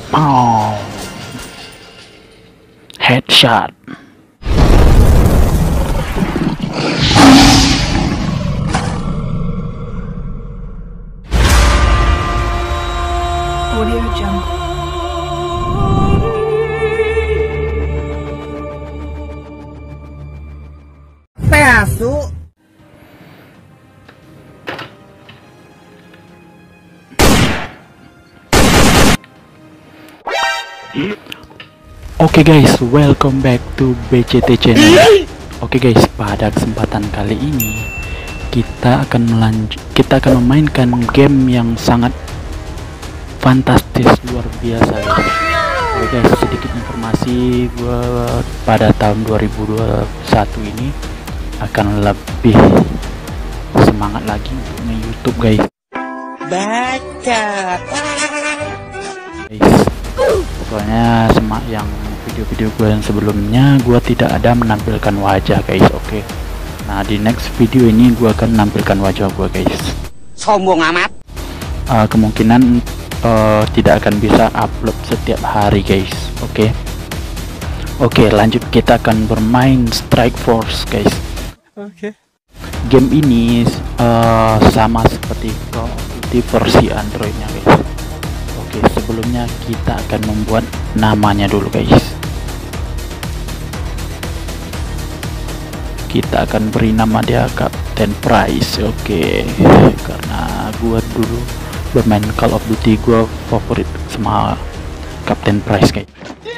Oh, headshot. Audio Jungle. Pedazo. Oke guys, welcome back to BCT channel. Oke guys, pada kesempatan kali ini kita akan memainkan game yang sangat fantastis, luar biasa guys. Oke guys, sedikit informasi, pada tahun 2021 ini akan lebih semangat lagi untuk nge-YouTube guys. Baca. Soalnya yang video-video gue yang sebelumnya gue tidak ada menampilkan wajah guys. Oke. Nah, di next video ini gue akan menampilkan wajah gue guys. Sombong amat. Kemungkinan tidak akan bisa upload setiap hari guys. Oke, lanjut, kita akan bermain Strike Force guys. Game ini sama seperti Call of Duty versi Androidnya guys. Oke, sebelumnya kita akan membuat namanya dulu guys. Kita akan beri nama dia Captain Price. Oke, karena gua dulu bermain Call of Duty, gua favorit sama Captain Price guys.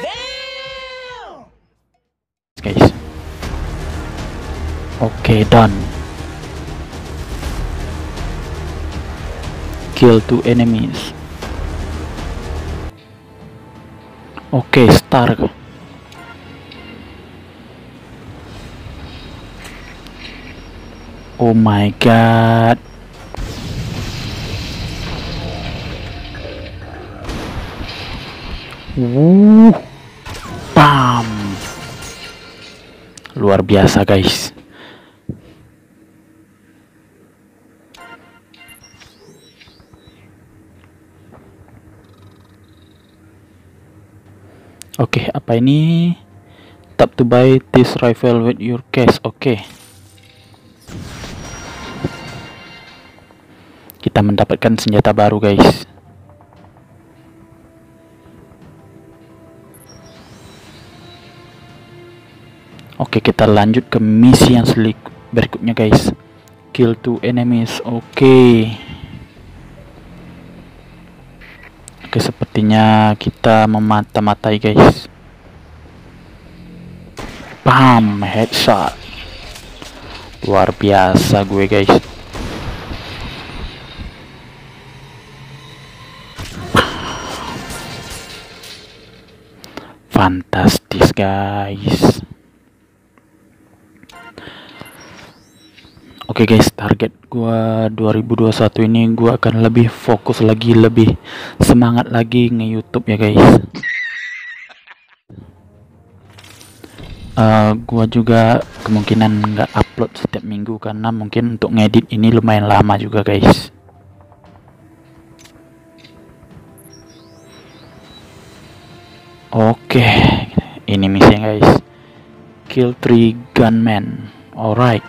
Oke, done. Kill 2 enemies. Oke, start. Oh my god. Bam. Luar biasa guys. Oke, apa ini? Tap to buy this rifle with your cash. Oke. Kita mendapatkan senjata baru guys. Oke, kita lanjut ke misi yang berikutnya guys. Kill 2 enemies. Oke, sepertinya kita memata-matai guys. Bam, headshot. Luar biasa gue guys. Fantastis guys. Oke guys, target gua 2021 ini gua akan lebih fokus lagi, lebih semangat lagi nge-YouTube ya guys. Gua juga kemungkinan nggak upload setiap minggu karena mungkin untuk ngedit ini lumayan lama juga guys. Oke, ini misinya guys. Kill 3 gunmen. Alright.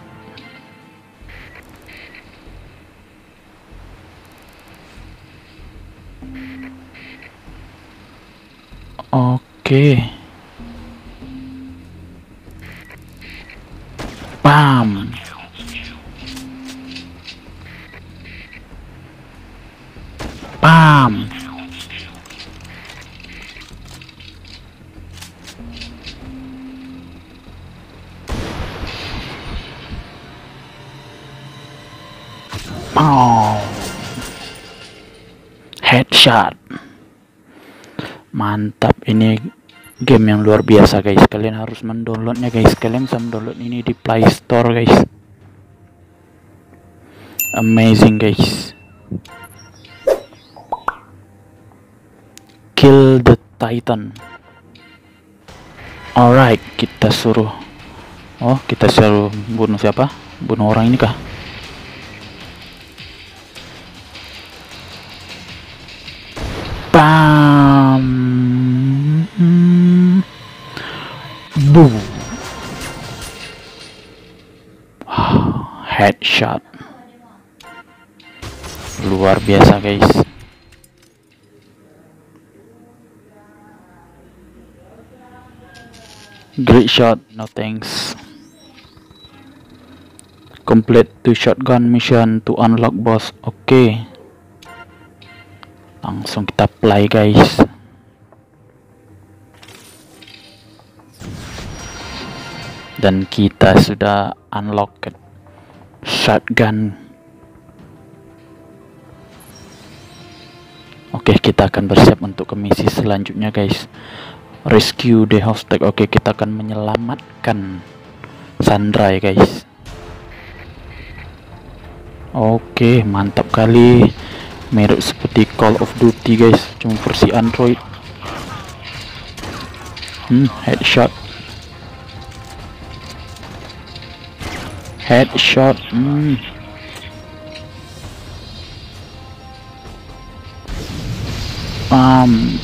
Oke. Bam. Bam. Oh. Headshot. Mantap, ini game yang luar biasa guys. Kalian harus mendownloadnya guys. Kalian bisa mendownload ini di Play Store guys. Amazing guys. Kill the Titan. Alright, kita suruh bunuh siapa? Bunuh orang ini kah? Bam. Boom. Headshot. Luar biasa guys. Great shot, no thanks. Complete 2 shotgun mission to unlock boss. Oke. Langsung kita play guys. Dan kita sudah unlock shotgun. Oke, kita akan bersiap untuk ke misi selanjutnya guys. Rescue the hostage. Oke, kita akan menyelamatkan Sandra ya guys. Oke, mantap kali. Mirip seperti Call of Duty guys, cuma versi Android. Headshot. Headshot. Pam.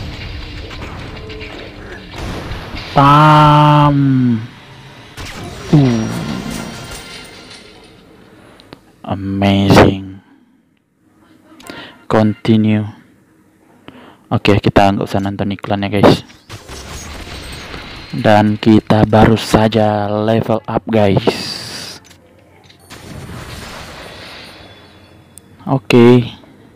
Amazing. Continue. Oke, kita nggak usah nonton iklan ya guys. Dan kita baru saja level up guys. Oke.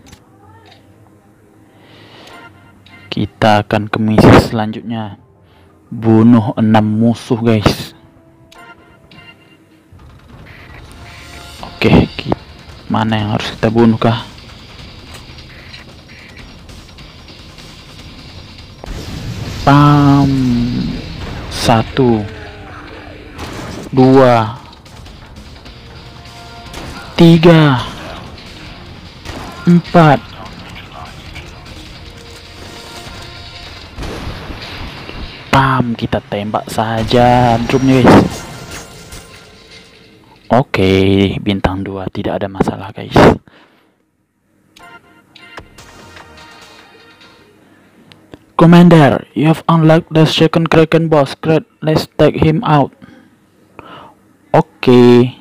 Kita akan ke misi selanjutnya. Bunuh 6 musuh guys. Oke, mana yang harus kita bunuh kah? Pam. 1 2 3 4. Pam, kita tembak saja drumnya guys. Oke, bintang 2, tidak ada masalah guys. Commander, you have unlocked the second Kraken boss. Great, let's take him out. Oke.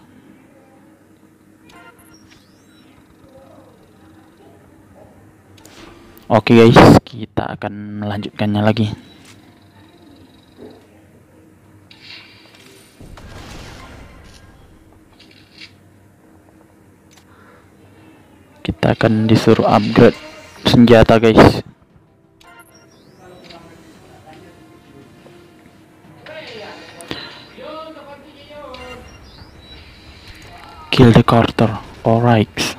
Oke guys, kita akan melanjutkannya lagi. Kita akan disuruh upgrade senjata guys. Kill the Carter. Alright.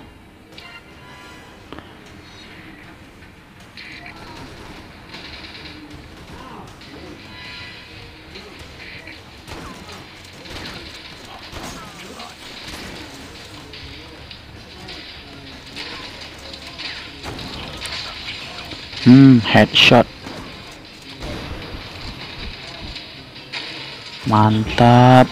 Headshot. Mantap.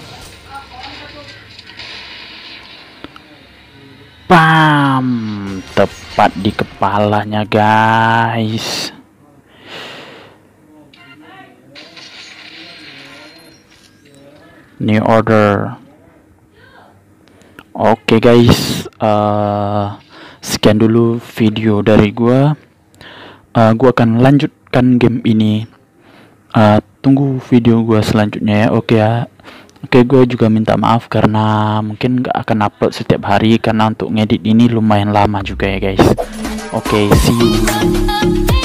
Pam, tepat di kepalanya guys. New order. Oke guys, sekian dulu video dari gua. Gua akan lanjutkan game ini. Tunggu video gua selanjutnya ya. Oke, gue juga minta maaf karena mungkin gak akan upload setiap hari karena untuk ngedit ini lumayan lama juga ya guys. Oke, see you.